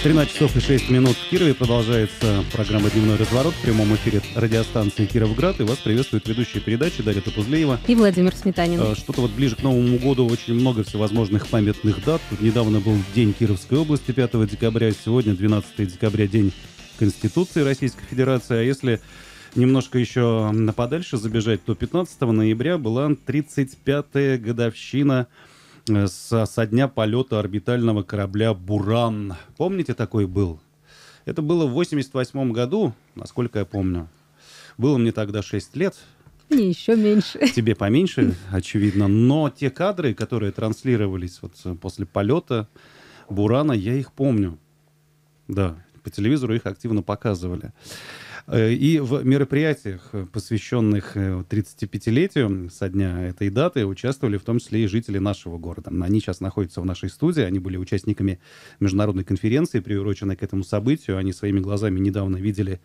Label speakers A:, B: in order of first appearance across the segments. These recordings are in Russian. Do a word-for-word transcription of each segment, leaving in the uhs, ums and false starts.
A: тринадцать часов и шесть минут в Кирове. Продолжается программа «Дневной разворот» в прямом эфире радиостанции «Кировград». И вас приветствует ведущая передачи Дарья Топузлеева
B: и Владимир Сметанин.
A: Что-то вот ближе к Новому году очень много всевозможных памятных дат. Тут недавно был День Кировской области, пятого декабря. Сегодня, двенадцатого декабря, День Конституции Российской Федерации. А если немножко еще подальше забежать, то пятнадцатого ноября была тридцать пятая годовщина со, со дня полета орбитального корабля «Буран». Помните, такой был? Это было в восемьдесят восьмом году, насколько я помню. Было мне тогда шесть лет.
B: Не, еще меньше.
A: Тебе поменьше, очевидно. Но те кадры, которые транслировались вот после полета «Бурана», я их помню. Да, по телевизору их активно показывали. И в мероприятиях, посвященных тридцатипятилетию со дня этой даты, участвовали в том числе и жители нашего города. Они сейчас находятся в нашей студии, они были участниками международной конференции, приуроченной к этому событию. Они своими глазами недавно видели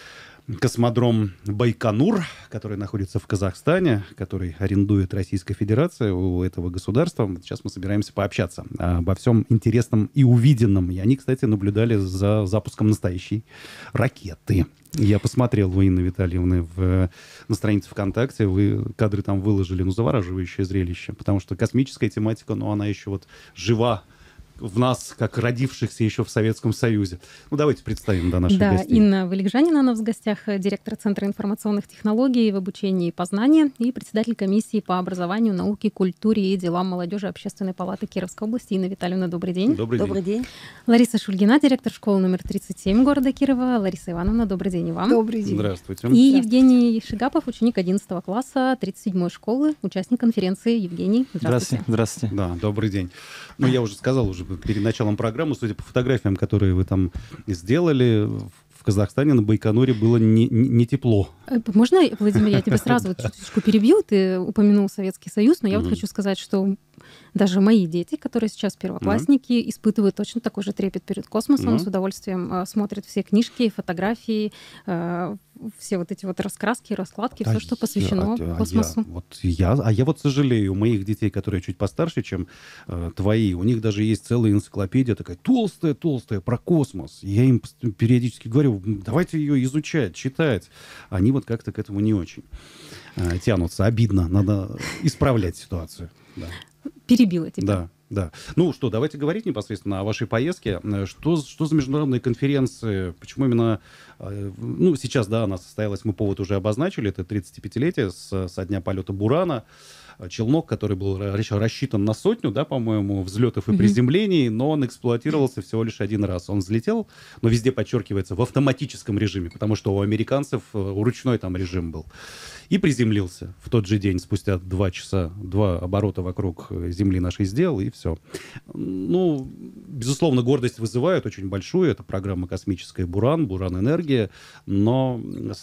A: космодром Байконур, который находится в Казахстане, который арендует Российская Федерация у этого государства. Сейчас мы собираемся пообщаться обо всем интересном и увиденном. И они, кстати, наблюдали за запуском настоящей ракеты. Я посмотрел, вы, Инна Витальевна, в, на странице ВКонтакте, вы кадры там выложили, ну, завораживающее зрелище, потому что космическая тематика, ну, она еще вот жива в нас, как родившихся еще в Советском Союзе. Ну, давайте представим, да, наших
B: да,
A: гостей.
B: Инна Валикжанина у нас в гостях, директор Центра информационных технологий в обучении и познании и председатель комиссии по образованию, науке, культуре и делам молодежи Общественной палаты Кировской области. Инна Витальевна, добрый день.
A: Добрый,
C: добрый день.
A: день.
B: Лариса Шульгина, директор школы номер тридцать семь города Кирова. Лариса Ивановна, добрый день и вам.
C: Добрый день.
A: Здравствуйте.
B: И
A: Здравствуйте.
B: Евгений Шигапов, ученик одиннадцатого класса тридцать седьмой школы, участник конференции. Евгений, здравствуйте.
D: Здравствуйте. Здравствуйте.
A: Да, добрый день. Ну, я уже сказал уже перед началом программы, судя по фотографиям, которые вы там сделали, в Казахстане на Байконуре было не, не, не тепло.
B: Можно, Владимир, я тебя сразу вот чуточку перебью? Ты упомянул Советский Союз, но я вот хочу сказать, что даже мои дети, которые сейчас первоклассники, mm-hmm. испытывают точно такой же трепет перед космосом, mm-hmm. с удовольствием э, смотрят все книжки, фотографии, э, все вот эти вот раскраски, раскладки, а все, что посвящено
A: я,
B: космосу.
A: Я, вот я, а я вот сожалею, у моих детей, которые чуть постарше, чем э, твои, у них даже есть целая энциклопедия такая толстая-толстая про космос. Я им периодически говорю, давайте ее изучать, читать. Они вот как-то к этому не очень э, тянутся. Обидно, надо исправлять ситуацию. Да.
B: Перебила тебя.
A: Да, да. Ну что, давайте говорить непосредственно о вашей поездке. Что, что за международные конференции? Почему именно... Ну, сейчас, да, она состоялась, мы повод уже обозначили. Это тридцатипятилетие с, со дня полета «Бурана». Челнок, который был рассчитан на сотню, да, по-моему, взлетов и приземлений, но он эксплуатировался всего лишь один раз. Он взлетел, но везде подчеркивается, в автоматическом режиме, потому что у американцев ручной там режим был. И приземлился в тот же день, спустя два часа, два оборота вокруг Земли нашей сделал, и все. Ну, безусловно, гордость вызывает очень большую. Это программа космическая «Буран», «Буран-энергия», но...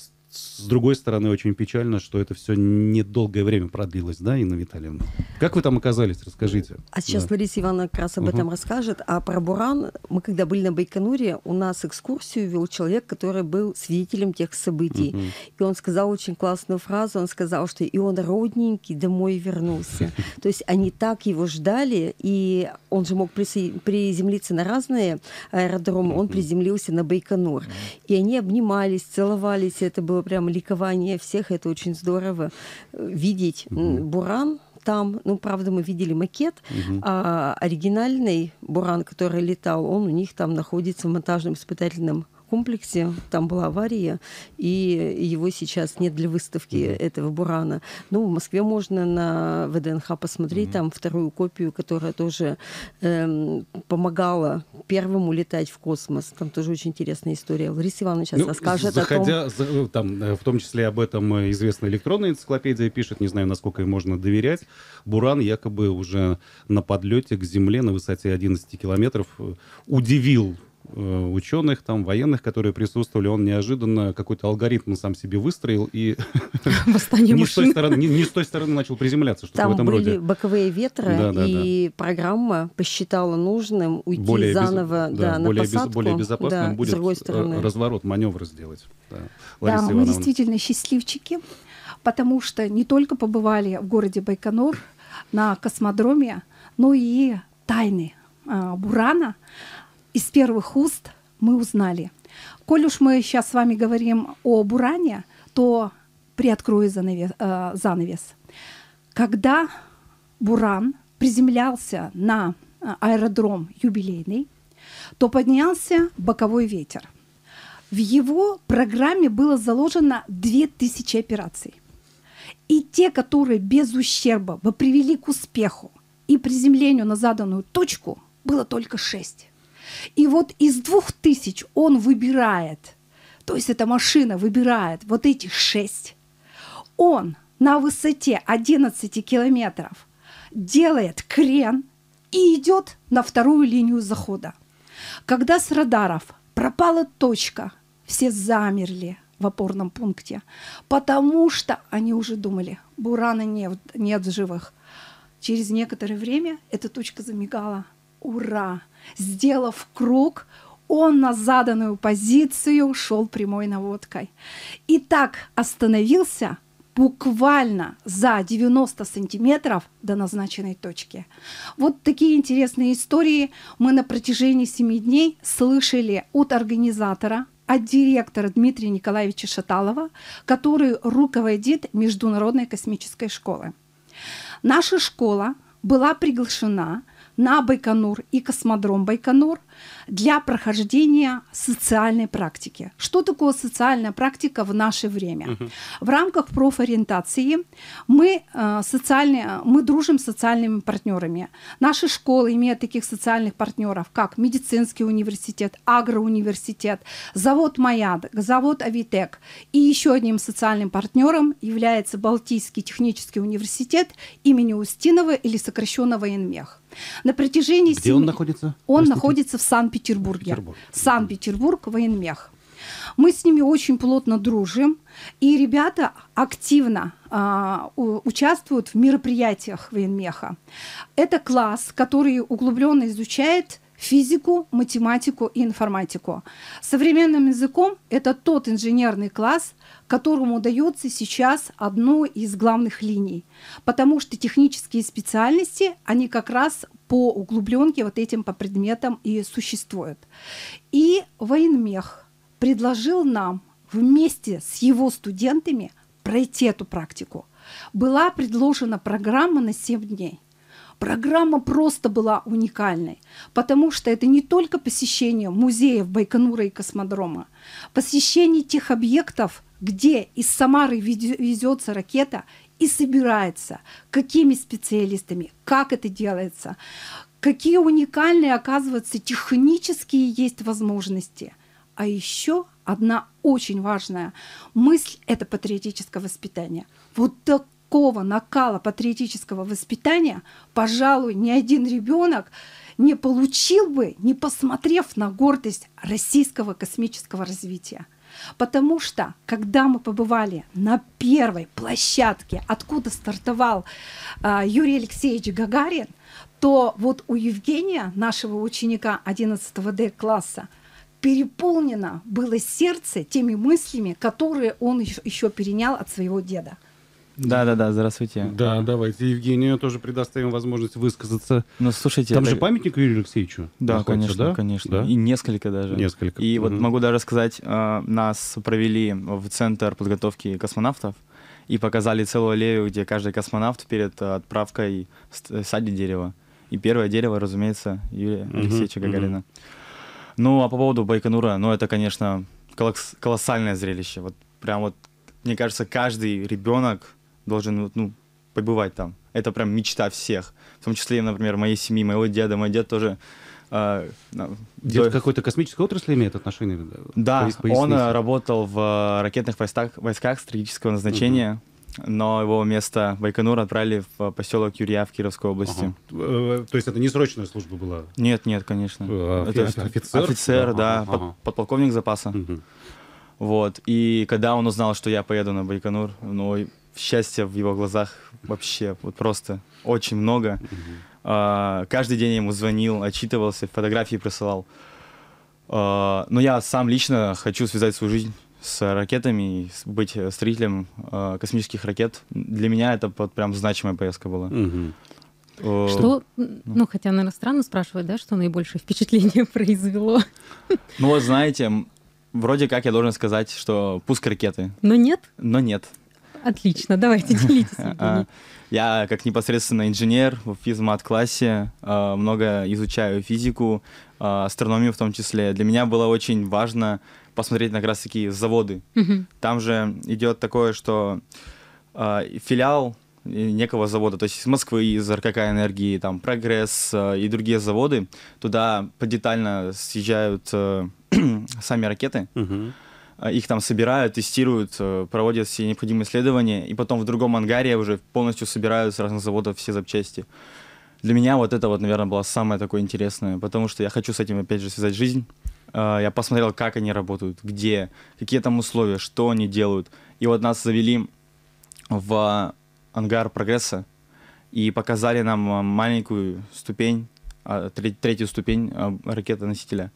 A: С другой стороны, очень печально, что это все недолгое время продлилось, да, Инна Витальевна? Как вы там оказались? Расскажите.
C: А сейчас да. Лариса Ивановна как раз об uh-huh. этом расскажет. А про «Буран» мы, когда были на Байконуре, у нас экскурсию вел человек, который был свидетелем тех событий. Uh-huh. И он сказал очень классную фразу. Он сказал, что и он родненький домой вернулся. То есть они так его ждали, и он же мог приземлиться на разные аэродромы. Он приземлился на Байконур. И они обнимались, целовались. Это было прям ликование всех, это очень здорово видеть uh-huh. «Буран» там. Ну, правда, мы видели макет, uh-huh. а оригинальный «Буран», который летал, он у них там находится в монтажном испытательном комплексе. Там была авария, и его сейчас нет для выставки mm-hmm. этого «Бурана». Ну, в Москве можно на ВДНХ посмотреть, mm-hmm. там вторую копию, которая тоже эм, помогала первому летать в космос. Там тоже очень интересная история. Лариса Ивановна сейчас ну, расскажет
A: заходя,
C: о том...
A: Там, в том числе об этом известная электронная энциклопедия пишет, не знаю, насколько ей можно доверять. «Буран» якобы уже на подлете к Земле на высоте одиннадцати километров удивил ученых, там, военных, которые присутствовали, он неожиданно какой-то алгоритм сам себе выстроил и не с той стороны, не, не с той стороны начал приземляться, что-то
C: там
A: в этом
C: были
A: роде.
C: Боковые ветры, да, да, и да. программа посчитала нужным уйти более заново без, да, да, на
A: более
C: посадку.
A: Без, более безопасным
C: да,
A: будет разворот, маневр сделать. Да,
E: да мы Ивановна. Действительно счастливчики, потому что не только побывали в городе Байконур на космодроме, но и тайны а, «Бурана». из первых уст мы узнали. Коль уж мы сейчас с вами говорим о Буране, то приоткрою занавес. Э, занавес. Когда Буран приземлялся на аэродром Юбилейный, то поднялся боковой ветер. В его программе было заложено две тысячи операций. И те, которые без ущерба бы привели к успеху и приземлению на заданную точку, было только шесть. И вот из двух тысяч он выбирает, то есть эта машина выбирает вот эти шесть. Он на высоте одиннадцати километров делает крен и идет на вторую линию захода. Когда с радаров пропала точка, все замерли в опорном пункте, потому что они уже думали, Бурана нет, нет в живых. Через некоторое время эта точка замигала. Ура! Сделав круг, он на заданную позицию шел прямой наводкой. И так остановился буквально за девяносто сантиметров до назначенной точки. Вот такие интересные истории мы на протяжении семи дней слышали от организатора, от директора Дмитрия Николаевича Шаталова, который руководит Международной космической школой. Наша школа была приглашена на Байконур и космодром Байконур для прохождения социальной практики. Что такое социальная практика в наше время? Uh-huh. В рамках профориентации мы, э, социальные, мы дружим с социальными партнерами. Наша школа имеет таких социальных партнеров, как медицинский университет, агроуниверситет, завод Маяд, завод Авитек. И еще одним социальным партнером является Балтийский технический университет имени Устинова или сокращенно Военмех. На протяжении
A: Где
E: семи...
A: он находится?
E: Он
A: Простите?
E: находится в Санкт-Петербурге.
A: Петербург.
E: Санкт-Петербург, Военмех. Мы с ними очень плотно дружим, и ребята активно а, у, участвуют в мероприятиях Военмеха. Это класс, который углубленно изучает физику, математику и информатику. Современным языком это тот инженерный класс, которому удается сейчас одну из главных линий, потому что технические специальности, они как раз по углубленке вот этим по предметам и существуют. И Военмех предложил нам вместе с его студентами пройти эту практику. Была предложена программа на семь дней. Программа просто была уникальной, потому что это не только посещение музеев Байконура и космодрома, посещение тех объектов, где из Самары везется ракета и собирается, какими специалистами, как это делается, какие уникальные, оказывается, технические есть возможности. А еще одна очень важная мысль – это патриотическое воспитание. Вот так такого накала патриотического воспитания, пожалуй, ни один ребенок не получил бы, не посмотрев на гордость российского космического развития. Потому что, когда мы побывали на первой площадке, откуда стартовал э, Юрий Алексеевич Гагарин, то вот у Евгения, нашего ученика одиннадцатого Д класса, переполнено было сердце теми мыслями, которые он еще, еще перенял от своего деда.
D: Да, да, да, здравствуйте.
A: Да, давайте Евгению тоже предоставим возможность высказаться.
D: Ну, слушайте,
A: там
D: это...
A: же памятник Юрию Алексеевичу.
D: Да,
A: находится,
D: конечно,
A: да?
D: конечно.
A: Да?
D: И несколько даже.
A: Несколько.
D: И
A: угу.
D: вот могу даже сказать, нас провели в центр подготовки космонавтов и показали целую аллею, где каждый космонавт перед отправкой садит дерево. И первое дерево, разумеется, Юрия угу, Алексеевича Гагарина. Угу. Ну, а по поводу Байконура, ну, это, конечно, колоссальное зрелище. Вот прям вот, мне кажется, каждый ребенок должен, ну, побывать там. Это прям мечта всех. В том числе, например, моей семьи, моего деда. Мой дед тоже... Э,
A: Дед
D: до...
A: какой-то космической отрасли имеет отношение?
D: Да,
A: Поясните.
D: Он работал в ракетных войсках, войсках стратегического назначения, угу. но его вместо Байконура отправили в поселок Юрья в Кировской области.
A: Ага. То есть это не срочная служба была?
D: Нет, нет, конечно.
A: А,
D: это
A: офицер?
D: Офицер, да,
A: ага,
D: под,
A: ага.
D: подполковник запаса.
A: Угу. Вот.
D: И когда он узнал, что я поеду на Байконур, ну, счастья в его глазах вообще вот просто очень много. Uh-huh. uh, каждый день я ему звонил, отчитывался, фотографии присылал. Uh, но я сам лично хочу связать свою жизнь с ракетами, быть строителем uh, космических ракет. Для меня это вот прям значимая поездка была.
A: Uh-huh.
B: Что, ну, хотя, наверное, странно спрашивать, да, что наибольшее впечатление произвело.
D: Ну вот, знаете, вроде как я должен сказать, что пуск ракеты.
B: Но нет?
D: Но нет.
B: Отлично, давайте, делитесь.
D: Я как непосредственно инженер в физмат-классе много изучаю физику, астрономию в том числе. Для меня было очень важно посмотреть на как раз таки заводы. Там же идет такое, что филиал некого завода, то есть из Москвы, из эр ка ка энергии, там Прогресс э, и другие заводы, туда подетально съезжают э, сами ракеты, uh-huh. их там собирают, тестируют, э, проводят все необходимые исследования, и потом в другом ангаре уже полностью собирают с разных заводов все запчасти. Для меня вот это вот, наверное, было самое такое интересное, потому что я хочу с этим опять же связать жизнь. Э, я посмотрел, как они работают, где, какие там условия, что они делают. И вот нас завели в ангар Прогресса и показали нам маленькую ступень, третью ступень ракеты-носителя.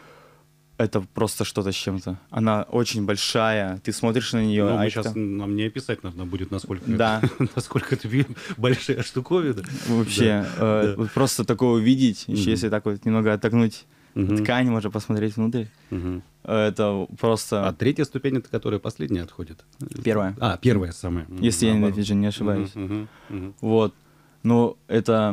D: Это просто что-то с чем-то. Она очень большая, ты смотришь на нее.
A: Ну,
D: а
A: сейчас
D: это...
A: нам не описать нужно будет, насколько,
D: да.
A: это, насколько это большая штуковина.
D: Вообще, да. Э, да. просто такое увидеть, еще mm-hmm. если так вот немного отогнуть mm-hmm. ткань, можно посмотреть внутрь. Mm-hmm. Это просто...
A: А третья ступень, это которая последняя отходит?
D: Первая.
A: А, первая самая.
D: Если а, я не, не ошибаюсь. Uh-huh, uh-huh, uh-huh. Вот. Ну, это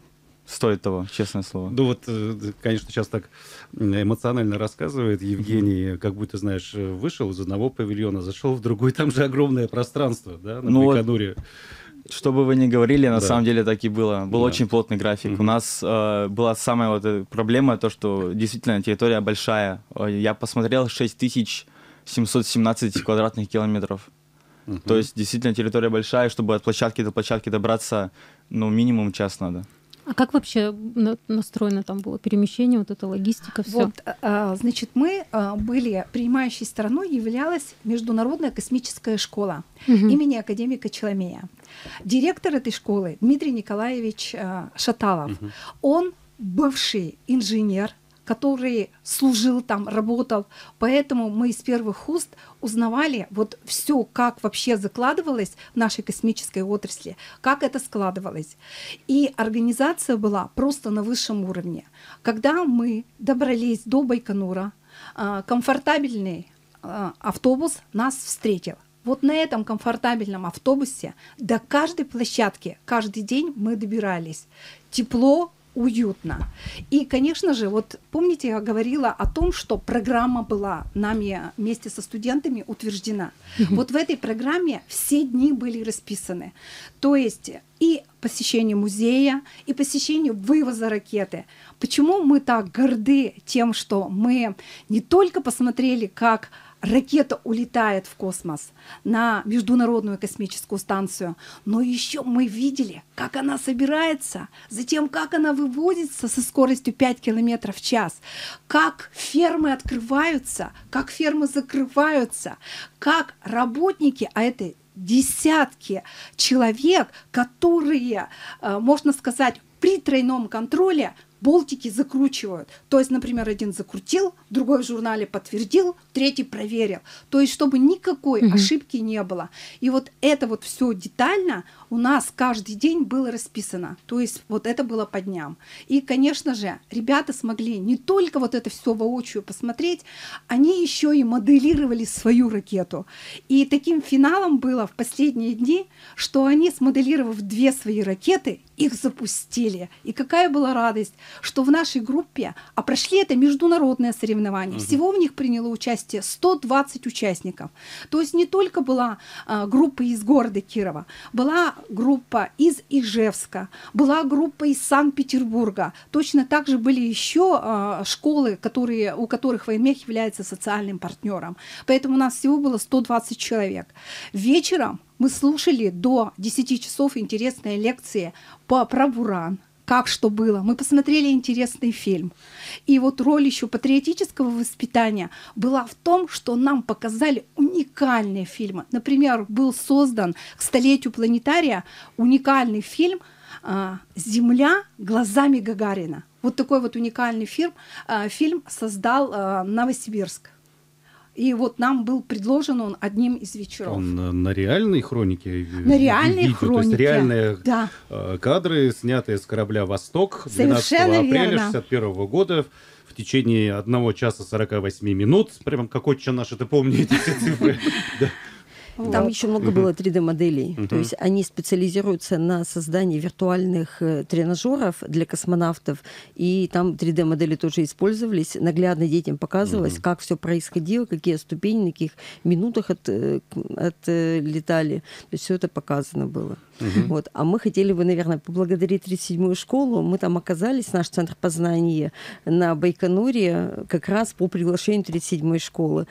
D: стоит того, честное слово.
A: Ну вот, конечно, сейчас так эмоционально рассказывает Евгений, uh-huh. как будто, знаешь, вышел из одного павильона, зашел в другой, там же огромное пространство, да, на ну Байконуре. Вот...
D: Что бы вы ни говорили, на да. самом деле так и было. Был да. очень плотный график. Mm-hmm. У нас э, была самая вот проблема, то, что действительно территория большая. Я посмотрел шесть тысяч семьсот семнадцать квадратных километров. Mm-hmm. То есть действительно территория большая, чтобы от площадки до площадки добраться, ну, минимум час надо.
B: А как вообще настроено там было перемещение, вот эта логистика, все?
E: Вот, а, значит, мы а, были, принимающей стороной являлась Международная космическая школа угу. имени академика Челомея. Директор этой школы Дмитрий Николаевич а, Шаталов. Угу. Он бывший инженер, который служил там, работал. Поэтому мы из первых уст узнавали вот все, как вообще закладывалось в нашей космической отрасли, как это складывалось. И организация была просто на высшем уровне. Когда мы добрались до Байконура, комфортабельный автобус нас встретил. Вот на этом комфортабельном автобусе до каждой площадки каждый день мы добирались. Тепло, уютно. И, конечно же, вот помните, я говорила о том, что программа была нами вместе со студентами утверждена. Mm-hmm. Вот в этой программе все дни были расписаны. То есть и посещение музея, и посещение вывоза ракеты. Почему мы так горды тем, что мы не только посмотрели, как ракета улетает в космос на Международную космическую станцию, но еще мы видели, как она собирается, затем как она выводится со скоростью пять километров в час, как фермы открываются, как фермы закрываются, как работники, а это десятки человек, которые, можно сказать, при тройном контроле болтики закручивают. То есть, например, один закрутил, другой в журнале подтвердил, третий проверил. То есть, чтобы никакой mm-hmm. ошибки не было. И вот это вот все детально у нас каждый день было расписано. То есть, вот это было по дням. И, конечно же, ребята смогли не только вот это все воочию посмотреть, они еще и моделировали свою ракету. И таким финалом было в последние дни, что они, смоделировав две свои ракеты, их запустили. И какая была радость, что в нашей группе, а прошли это международное соревнование, uh-huh. всего в них приняло участие сто двадцать участников. То есть не только была а, группа из города Кирова, была группа из Ижевска, была группа из Санкт-Петербурга. Точно так же были еще а, школы, которые, у которых военмех является социальным партнером. Поэтому у нас всего было сто двадцать человек. Вечером мы слушали до десяти часов интересные лекции по, про Буран. Как что было. Мы посмотрели интересный фильм. И вот роль еще патриотического воспитания была в том, что нам показали уникальные фильмы. Например, был создан к столетию планетария уникальный фильм «Земля глазами Гагарина». Вот такой вот уникальный фильм, фильм создал Новосибирск. И вот нам был предложен он одним из вечеров.
A: Он на реальной хронике?
E: На реальной
A: видео,
E: хронике.
A: То есть реальные
E: да.
A: кадры, снятые с корабля «Восток»
E: Совершенно
A: двенадцатого апреля
E: верно.
A: шестьдесят первого года в течение одного часа сорока восьми минут. Прям как отче наш, это помните эти цифры.
C: Там еще много было три дэ-моделей.
A: Мгм.
C: То есть они специализируются на создании виртуальных э, тренажеров для космонавтов. И там три дэ-модели тоже использовались. Наглядно детям показывалось,
A: Мгм.
C: как все происходило, какие ступени, на каких минутах от, э, к- отлетали. То есть все это показано было.
A: Мгм.
C: Вот. А мы хотели бы, наверное, поблагодарить тридцать седьмую школу. Мы там оказались, наш центр познания, на Байконуре как раз по приглашению тридцать седьмой школы.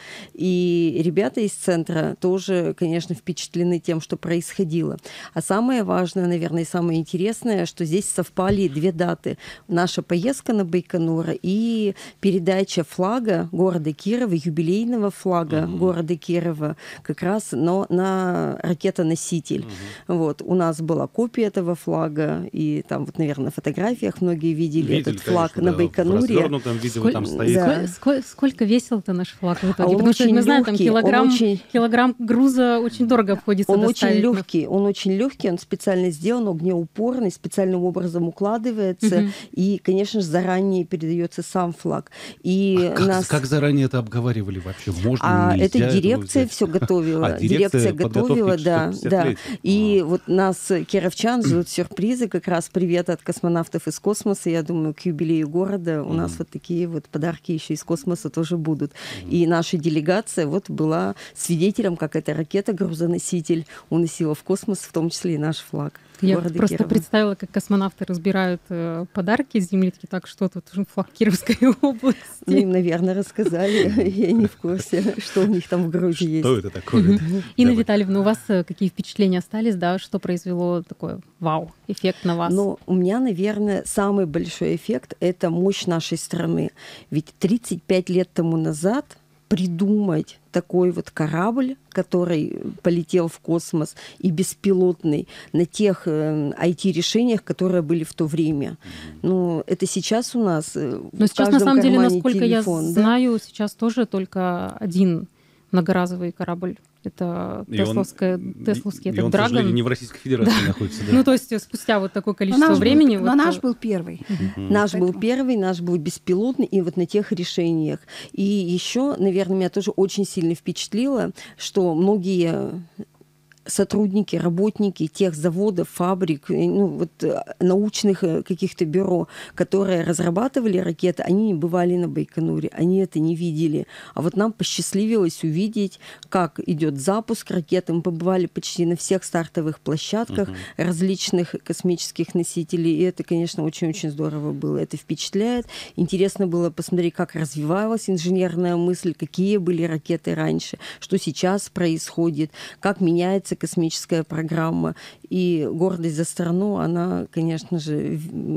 C: И ребята из центра тоже, конечно, впечатлены тем, что происходило. А самое важное, наверное, и самое интересное, что здесь совпали две даты. Наша поездка на Байконур и передача флага города Кирова, юбилейного флага
A: Мгм.
C: города Кирова, как раз но на ракетоноситель. Вот. У нас была копия этого флага, и там, вот, наверное, на фотографиях многие видели,
A: Видели,
C: этот флаг
A: конечно,
C: на
A: да. В
C: Байконуре.
A: развернутом виде вы там
B: Сколь-
A: стоите.
C: Да.
B: Сколь- сколько весил-то наш флаг в итоге?
C: А он
B: Потому что
C: очень
B: мы знаем, там
C: легкий, он
B: килограмм,
C: очень-
B: килограмм груза очень дорого обходится
C: Он очень
B: доставить. Ну,
C: легкий, он очень легкий, он специально сделан, огнеупорный, специальным образом укладывается,
B: Мгм.
C: и, конечно же, заранее передается сам флаг. И
A: А как,
C: нас...
A: как заранее это обговаривали вообще? Можно,
C: А
A: нельзя
C: это
A: этого
C: дирекция
A: взять?
C: все готовила.
A: А, дирекция
C: готовила,
A: подготовки к
C: да,
A: сто
C: да.
A: пятидесятилетию.
C: И
A: А.
C: вот нас, кировчан, ждут сюрпризы, как раз привет от космонавтов из космоса. Я думаю, к юбилею города у нас
A: Мгм.
C: вот такие вот подарки еще из космоса тоже будут. И наша делегация вот была свидетелем, как эта ракета-грузоноситель уносила в космос, в том числе и наш флаг
B: Я
C: города
B: просто
C: Кирова.
B: представила, как космонавты разбирают э, подарки с Земли, такие, так, что тут флаг Кировской области.
C: Ну, им, наверное, рассказали, и они в курсе, что у них там в груди есть.
A: Что это такое?
B: Инна
A: Давай.
B: Витальевна, у вас э, какие впечатления остались, да, что произвело такой вау-эффект на вас?
C: Но у меня, наверное, самый большой эффект — это мощь нашей страны. Ведь тридцать пять лет тому назад придумать такой вот корабль, который полетел в космос, и беспилотный, на тех э, ай ти-решениях, которые были в то время. Ну, это сейчас у нас э,
B: Но
C: в
B: сейчас, на
C: каждом
B: самом деле,
C: кармане
B: насколько
C: телефон,
B: я
C: да?
B: знаю, сейчас тоже только один многоразовый корабль. Это
A: И он-
B: тесловская, тесловский,
A: и
B: этот
A: он, к сожалению,
B: Драгон.
A: не в Российской Федерации находится. да.
B: Ну, то есть спустя вот такое
E: Но
B: количество
E: наш,
B: времени...
E: был, но
B: вот,
E: наш
B: э,
E: был первый.
C: Наш был
E: Поэтому-
C: первый, наш был беспилотный, и вот на тех решениях. И еще, наверное, меня тоже очень сильно впечатлило, что многие сотрудники, работники тех заводов, фабрик, э, ну, вот, э, научных э, каких-то бюро, которые разрабатывали ракеты, они не бывали на Байконуре, они это не видели. А вот нам посчастливилось увидеть, как идет запуск ракеты. Мы побывали почти на всех стартовых площадках
A: Мгм.
C: различных космических носителей, и это, конечно, очень-очень здорово было. Это впечатляет. Интересно было посмотреть, как развивалась инженерная мысль, какие были ракеты раньше, что сейчас происходит, как меняется космическая программа. И гордость за страну, она, конечно же,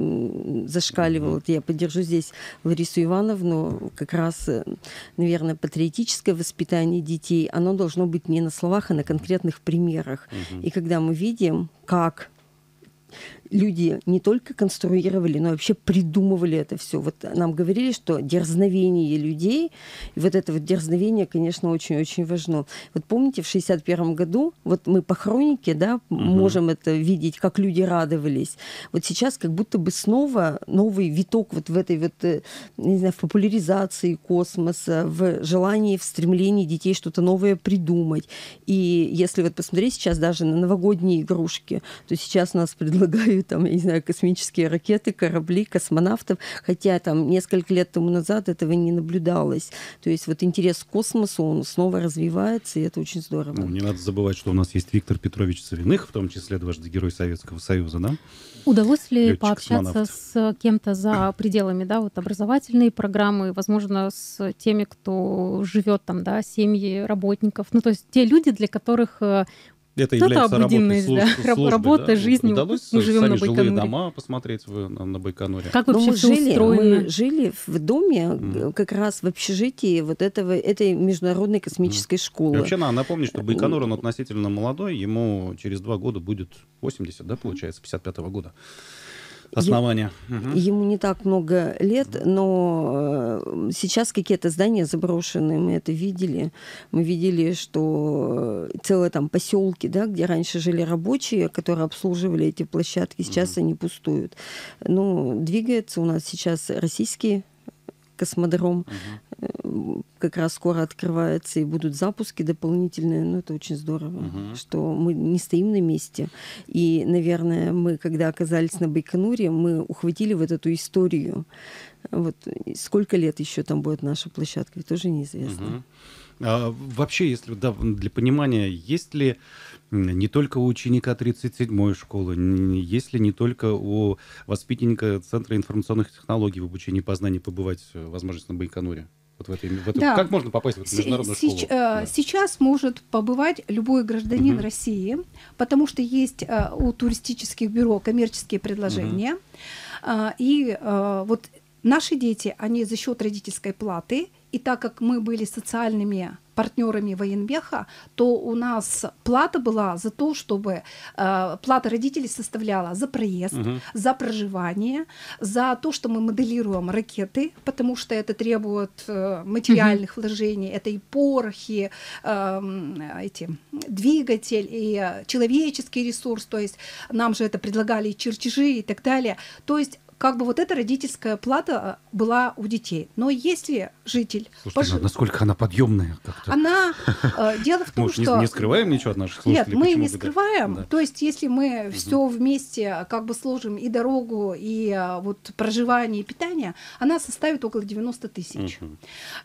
C: в- зашкаливала. Вот я поддержу здесь Ларису Ивановну. Как раз, э, наверное, патриотическое воспитание детей, оно должно быть не на словах, а на конкретных примерах. И когда мы видим, как люди не только конструировали, но вообще придумывали это все. Вот нам говорили, что дерзновение людей, и вот это вот дерзновение, конечно, очень-очень важно. Вот помните, в шестьдесят первом году, вот мы по хронике, да,
A: Мгм.
C: можем это видеть, как люди радовались. Вот сейчас как будто бы снова новый виток вот в этой вот, э, не знаю, в популяризации космоса, в желании, в стремлении детей что-то новое придумать. И если вот посмотреть сейчас даже на новогодние игрушки, то сейчас нас предлагают там, я не знаю, космические ракеты, корабли, космонавтов, хотя там несколько лет тому назад этого не наблюдалось. То есть вот интерес к космосу, он снова развивается, и это очень здорово.
A: Ну, не надо забывать, что у нас есть Виктор Петрович Савиных, в том числе дважды Герой Советского Союза, да?
B: Удалось ли
A: Лётчик,
B: пообщаться
A: космонавт.
B: с кем-то за пределами, да, вот образовательные программы, возможно, с теми, кто живет там, да, семьи работников, ну, то есть те люди, для которых э,
A: Это
B: Ну, это
A: является работой
B: обыденность,
A: служб-
B: да, раб-
A: службы,
B: работа,
A: да?
B: жизнь.
A: Удалось
B: Мы живем
A: сами
B: на
A: жилые
B: Байконуре.
A: дома посмотреть в- на, на Байконуре?
B: как
C: Но
B: вообще
C: мы
B: все
C: жили,
B: устроено?
C: мы жили в доме
A: Мгм.
C: как раз в общежитии вот этого, этой международной космической
A: И
C: школы.
A: вообще, надо напомнить, что Байконур, он относительно молодой, ему через два года будет восемьдесят, да, получается, пятьдесят пятого года. основания.
C: Ему не так много лет, но сейчас какие-то здания заброшены, мы это видели. Мы видели, что целые там поселки, да, где раньше жили рабочие, которые обслуживали эти площадки, сейчас угу. они пустуют. Ну, двигается у нас сейчас российский космодром. Угу. Как раз скоро открывается, и будут запуски дополнительные. Ну, это очень здорово, угу. что мы не стоим на месте. И, наверное, мы, когда оказались на Байконуре, мы ухватили вот эту историю. Вот сколько лет еще там будет наша площадка, тоже неизвестно.
A: Угу. А, вообще, если да, для понимания, есть ли не только у ученика тридцать седьмой школы, есть ли не только у воспитанника Центра информационных технологий в обучении и познании побывать возможность на Байконуре? Вот в этой, в эту,
E: да.
A: Как можно попасть в эту международную
E: С-
A: школу?
E: Э, да. Сейчас может побывать любой гражданин угу. России, потому что есть э, у туристических бюро коммерческие предложения. Угу. Э, и э, вот наши дети, они за счет родительской платы, и так как мы были социальными партнерами военмеха, то у нас плата была за то, чтобы э, плата родителей составляла за проезд, угу. за проживание, за то, что мы моделируем ракеты, потому что это требует э, материальных угу. вложений, это и порохи, э, эти, двигатель, и человеческий ресурс, то есть нам же это предлагали и чертежи и так далее. То есть как бы вот эта родительская плата была у детей. Но если житель...
A: Слушайте, пож... насколько она подъемная как-то?
E: Она... Э, дело в том,
A: Может,
E: что...
A: не, не скрываем ничего от наших слушателей?
E: Нет, мы
A: Почему
E: не
A: бы,
E: скрываем.
A: Да.
E: То есть если мы угу. все вместе как бы сложим и дорогу, и вот проживание, и питание, она составит около девяносто тысяч. Угу.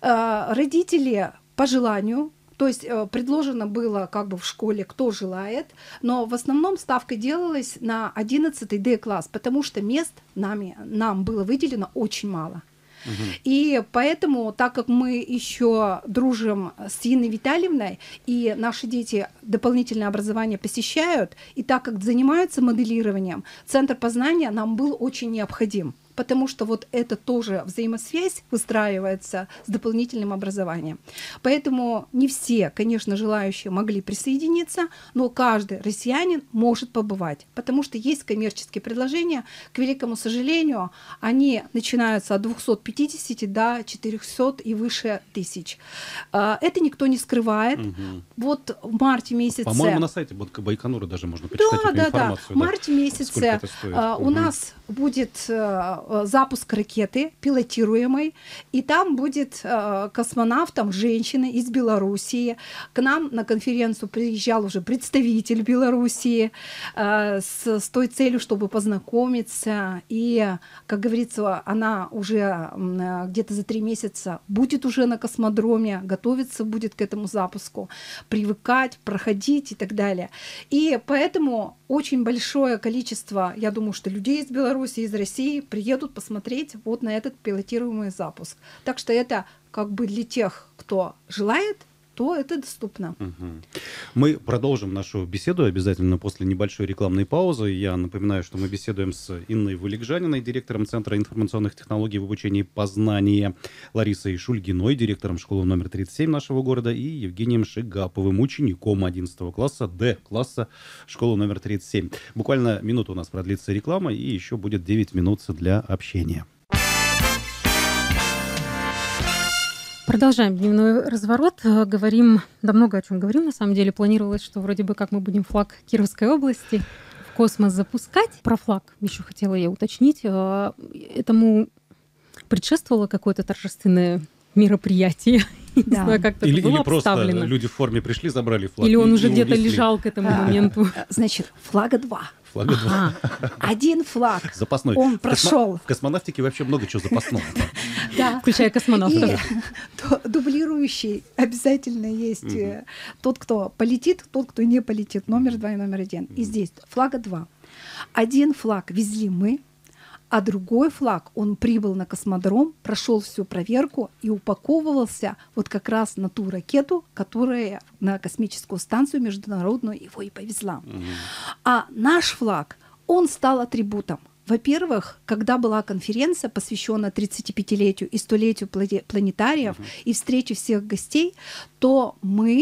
E: Э, родители по желанию... То есть э, предложено было как бы в школе, кто желает, но в основном ставка делалась на одиннадцатый Д-класс, потому что мест нами, нам было выделено очень мало. Угу. И поэтому, так как мы еще дружим с Инной Витальевной, и наши дети дополнительное образование посещают, и так как занимаются моделированием, Центр познания нам был очень необходим. Потому что вот это тоже взаимосвязь выстраивается с дополнительным образованием. Поэтому не все, конечно, желающие могли присоединиться, но каждый россиянин может побывать, потому что есть коммерческие предложения. К великому сожалению, они начинаются от двухсот пятидесяти до четырехсот и выше тысяч. Это никто не скрывает. Угу. Вот в марте месяце...
A: По-моему, на сайте Байконура даже можно почитать
E: да,
A: эту
E: да,
A: информацию.
E: Да. В марте месяце у угу. нас будет запуск ракеты пилотируемой, и там будет э, космонавтом женщина из Белоруссии. К нам на конференцию приезжал уже представитель Белоруссии э, с, с той целью, чтобы познакомиться. И, как говорится, она уже э, где-то за три месяца будет уже на космодроме, готовиться будет к этому запуску, привыкать, проходить и так далее. И поэтому очень большое количество, я думаю, что людей из Беларуси, из России приедут посмотреть вот на этот пилотируемый запуск. Так что это как бы для тех, кто желает, то это доступно.
A: Угу. Мы продолжим нашу беседу обязательно после небольшой рекламной паузы. Я напоминаю, что мы беседуем с Инной Валикжаниной, директором Центра информационных технологий в обучении познания, Ларисой Шульгиной, директором школы номер тридцать семь нашего города, и Евгением Шигаповым, учеником одиннадцатого класса, Д-класса школы номер тридцать семь. Буквально минуту у нас продлится реклама, и еще будет девять минут для общения.
B: Продолжаем дневной разворот. Говорим, да много о чем говорим, на самом деле. Планировалось, что вроде бы как мы будем флаг Кировской области в космос запускать. Про флаг еще хотела я уточнить. Этому предшествовало какое-то торжественное мероприятие. Да. Не знаю, как
A: или,
B: это было
A: или просто
B: обставлено.
A: Люди в форме пришли, забрали флаг.
B: Или он уже где-то лежал к этому а, моменту.
E: Значит, флага два.
A: Флага два.
E: Ага. Один флаг.
A: Запасной.
E: Он прошел.
A: В космонавтике вообще много чего запасного.
B: Да. Включая космонавтов.
E: И дублирующий обязательно есть mm-hmm. тот, кто полетит, тот, кто не полетит. Номер два и номер один. Mm-hmm. И здесь флага два. Один флаг везли мы, а другой флаг, он прибыл на космодром, прошел всю проверку и упаковывался вот как раз на ту ракету, которая на космическую станцию международную его и повезла. Mm-hmm. А наш флаг, он стал атрибутом. Во-первых, когда была конференция, посвященная тридцатипятилетию и столетию планетариев, uh-huh. и встрече всех гостей, то мы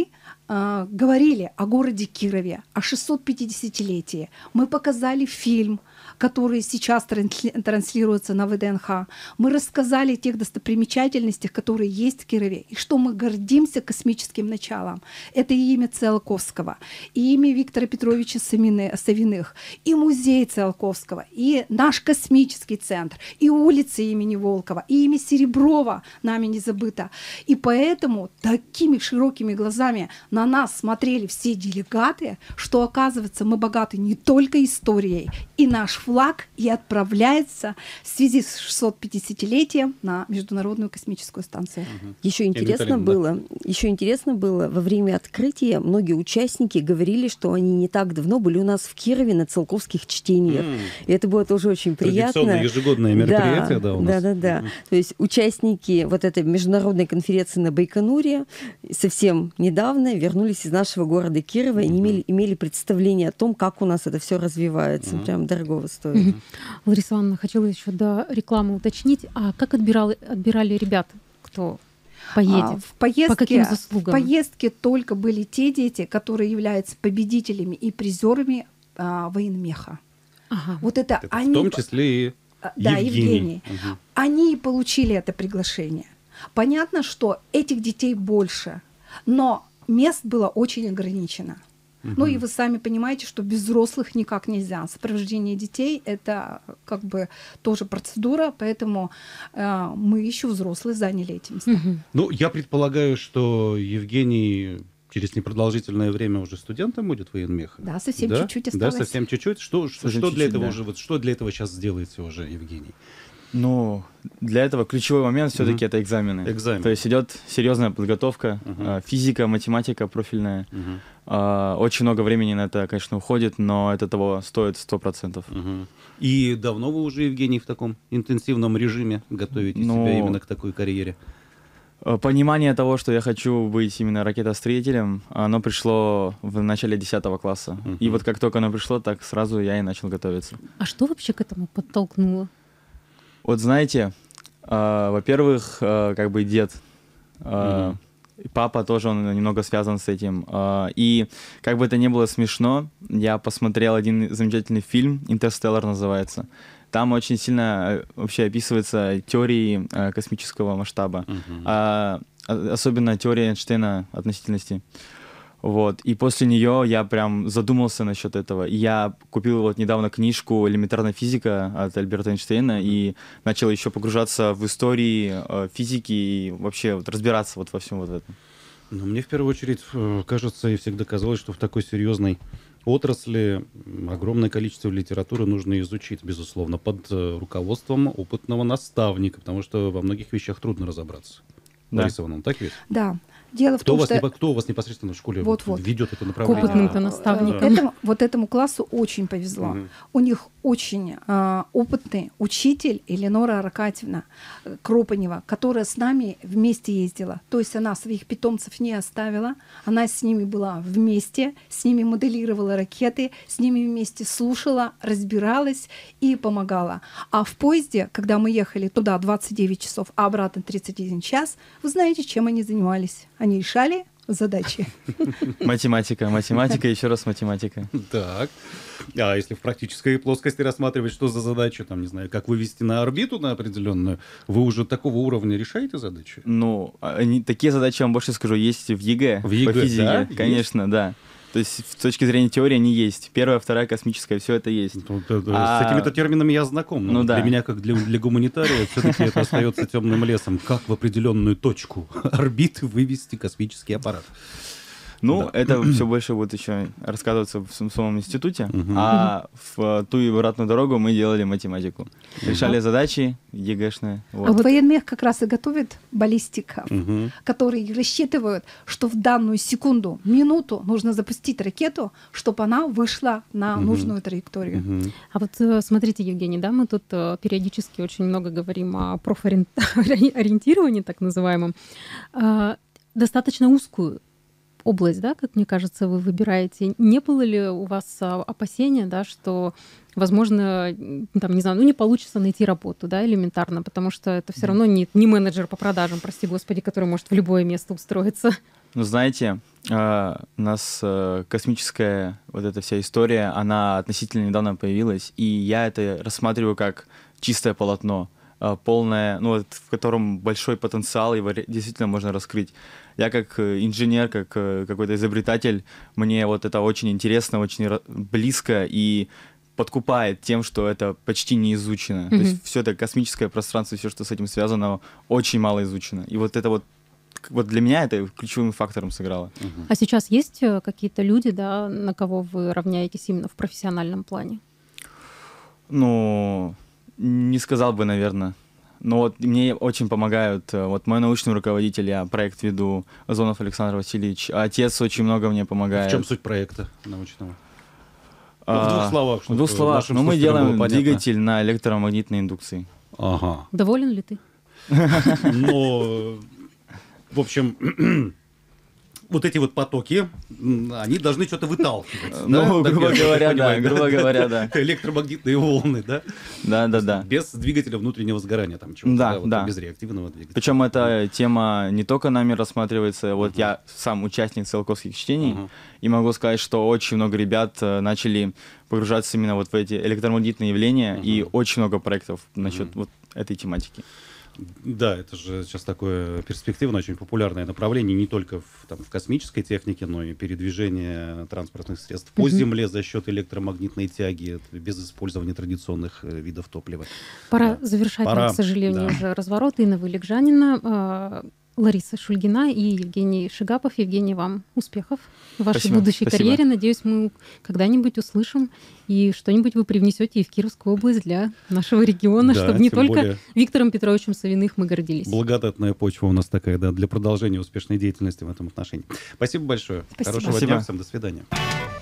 E: э, говорили о городе Кирове, о шестисот-пятидесятилетии. Мы показали фильм, который сейчас трансли- транслируется на вэ дэ эн ха. Мы рассказали о тех достопримечательностях, которые есть в Кирове, и что мы гордимся космическим началом. Это и имя Циолковского, и имя Виктора Петровича Савиных, и музей Циолковского, и наш космический центр, и улица имени Волкова, и имя Сереброва нами не забыто. И поэтому такими широкими глазами на нас смотрели все делегаты, что, оказывается, мы богаты не только историей, и наш флаг и отправляется в связи с шестисот-пятидесятилетием на Международную космическую станцию.
C: Угу. Еще интересно было, еще интересно было, во время открытия многие участники говорили, что они не так давно были у нас в Кирове на Циолковских чтениях. Mm. И это было тоже очень приятно.
A: Традиционное ежегодное мероприятие, да, да, у нас.
C: Да, да, да. Mm. То есть участники вот этой международной конференции на Байконуре совсем недавно вернулись из нашего города Кирова mm-hmm. и имели, имели представление о том, как у нас это все развивается. Mm-hmm. Прям дорого стоит.
B: Mm-hmm. Лариса Ивановна, хотела еще до рекламы уточнить, а как отбирали, отбирали ребят, кто поедет?
E: А, в поездке,
B: по каким заслугам?
E: В поездке только были те дети, которые являются победителями и призерами а, военмеха.
B: Ага.
E: Вот это,
A: это
E: они...
A: В том числе и
E: да,
A: Евгений.
E: Евгений.
A: Угу.
E: Они получили это приглашение. Понятно, что этих детей больше, но мест было очень ограничено. Угу. Ну и вы сами понимаете, что без взрослых никак нельзя. Сопровождение детей — это как бы тоже процедура, поэтому э, мы еще взрослые заняли эти места.
B: Угу.
A: Ну, я предполагаю, что Евгений через непродолжительное время уже студентом будет военмеха.
E: Да, совсем
A: да?
E: чуть-чуть осталось.
A: Да, совсем чуть-чуть. Что,
D: совсем
A: что, для
D: чуть-чуть,
A: этого
D: да.
A: уже, вот, что для этого сейчас сделаете уже, Евгений?
D: Ну, для этого ключевой момент все-таки
A: Мгм.
D: это экзамены.
A: Экзамен.
D: То есть идет серьезная подготовка,
A: Мгм.
D: э, физика, математика профильная.
A: Мгм.
D: Э, Очень много времени на это, конечно, уходит, но это того стоит сто процентов.
A: Мгм. И давно вы уже, Евгений, в таком интенсивном режиме готовите
D: Ну,
A: себя именно к такой карьере?
D: Э, Понимание того, что я хочу быть именно ракетостроителем, оно пришло в начале десятого класса.
A: Мгм.
D: И вот как только оно пришло, так сразу я и начал готовиться.
B: А что вообще к этому подтолкнуло?
D: Вот знаете, э, во-первых, э, как бы дед, э,
A: Мгм.
D: и папа тоже, он немного связан с этим. Э, и как бы это ни было смешно, я посмотрел один замечательный фильм, «Интерстеллар» называется. Там очень сильно э, вообще описываются теории э, космического масштаба,
A: Мгм.
D: а, а- особенно теория Эйнштейна относительности. Вот. И после нее я прям задумался насчет этого. И я купил вот недавно книжку «Элементарная физика» от Альберта Эйнштейна и начал еще погружаться в истории э, физики и вообще вот разбираться вот во всем вот этом.
A: Ну, мне в первую очередь э, кажется и всегда казалось, что в такой серьезной отрасли м, огромное количество литературы нужно изучить, безусловно, под э, руководством опытного наставника, потому что во многих вещах трудно разобраться.
D: Да.
A: Лариса Ивановна, так ведь?
E: Да. Дело в
A: Кто,
E: том,
A: у вас,
E: что...
A: непо- кто у вас непосредственно в школе
E: Вот,
A: вот
E: вот.
A: ведет это направление?
B: Опытным-то
E: А,
B: наставником.
E: э, этому- вот этому классу очень повезло.
A: Мгм.
E: У них очень э, опытный учитель Эленора Аркадьевна э, Кропанева, которая с нами вместе ездила. То есть она своих питомцев не оставила, она с ними была вместе, с ними моделировала ракеты, с ними вместе слушала, разбиралась и помогала. А в поезде, когда мы ехали туда двадцать девять часов, а обратно тридцать один час, вы знаете, чем они занимались? Они решали задачи.
D: Математика, математика, еще раз математика.
A: Так. А если в практической плоскости рассматривать, что за задача, там, не знаю, как вывести на орбиту на определенную, вы уже такого уровня решаете задачи?
D: Ну, они, такие задачи, я вам больше скажу, есть в ЕГЭ,
A: В ЕГЭ,
D: по физике.
A: да?
D: Конечно, да. То есть с точки зрения теории они есть. Первая, вторая космическая, все это есть.
A: Ну, это-
D: А-
A: С этими-то терминами я знаком. Но
D: Ну
A: вот
D: да.
A: для меня, как для, для гуманитария, все-таки это остается темным лесом. Как в определенную точку орбиты вывести космический аппарат?
D: Ну,
A: Да.
D: это все больше будет еще рассказываться в сам- самом институте.
A: Мгм.
D: А в ту и обратную дорогу мы делали математику. Решали задачи ЕГЭшные.
E: А
D: Вот.
E: вот военмех как раз и готовит баллистиков,
A: Мгм.
E: которые рассчитывают, что в данную секунду, минуту нужно запустить ракету, чтобы она вышла на
A: Мгм.
E: нужную траекторию.
A: Мгм.
B: А вот э, смотрите, Евгений, да, мы тут э, периодически очень много говорим о профориентировании, так называемом. А, достаточно узкую область, да, как мне кажется, вы выбираете. Не было ли у вас а, опасения, да, что, возможно, м, там, не знаю, ну не получится найти работу, да, элементарно, потому что это все равно не, не менеджер по продажам, прости господи, который может в любое место устроиться.
D: Ну, знаете, А, у нас а, космическая вот эта вся история, она относительно недавно появилась, и я это рассматриваю как чистое полотно, а, полное, ну, вот, в котором большой потенциал, его действительно можно раскрыть. Я как инженер, как какой-то изобретатель, мне вот это очень интересно, очень близко и подкупает тем, что это почти не изучено. Mm-hmm. То есть все это космическое пространство, все, что с этим связано, очень мало изучено. И вот это вот Вот для меня это ключевым фактором сыграло.
B: Uh-huh. А сейчас есть какие-то люди, да, на кого вы равняетесь именно в профессиональном плане?
D: Ну, не сказал бы, наверное. Но вот мне очень помогают. Вот мой научный руководитель, я проект веду, Озонов Александр Васильевич. Отец очень много мне помогает.
A: В чем суть проекта научного?
D: А,
A: ну, в двух словах.
D: В двух словах. Ну, мы делаем двигатель на электромагнитной индукции.
A: Ага.
B: Доволен ли ты?
A: Ну... В общем, вот эти вот потоки, они должны что-то выталкивать.
D: Ну, да? грубо говоря, да, грубо говоря, да.
A: Электромагнитные волны, да?
D: Да, да, да.
A: Без двигателя внутреннего сгорания, там чего-то,
D: да,
A: да, вот,
D: да.
A: без реактивного двигателя.
D: Причем эта тема не только нами рассматривается, вот uh-huh. я сам участник циолковских чтений, uh-huh. и могу сказать, что очень много ребят начали погружаться именно вот в эти электромагнитные явления, uh-huh. и очень много проектов насчет uh-huh. вот этой тематики.
A: Да, это же сейчас такое перспективное, очень популярное направление не только в, там, в космической технике, но и передвижение транспортных средств по mm-hmm. земле за счет электромагнитной тяги, без использования традиционных э, видов топлива.
B: Пора
A: да.
B: завершать,
A: Пора,
B: к сожалению,
A: да.
B: уже разворот. Инна Вылегжанина, Лариса Шульгина и Евгений Шигапов. Евгений, вам успехов в вашей
D: Спасибо.
B: будущей
D: Спасибо.
B: карьере. Надеюсь, мы когда-нибудь услышим, и что-нибудь вы привнесете и в Кировскую область для нашего региона, да, чтобы не только более... Виктором Петровичем Савиных мы гордились.
A: Благодатная почва у нас такая, да, для продолжения успешной деятельности в этом отношении. Спасибо большое.
B: Спасибо.
A: Хорошего
D: Спасибо.
A: дня всем. До свидания.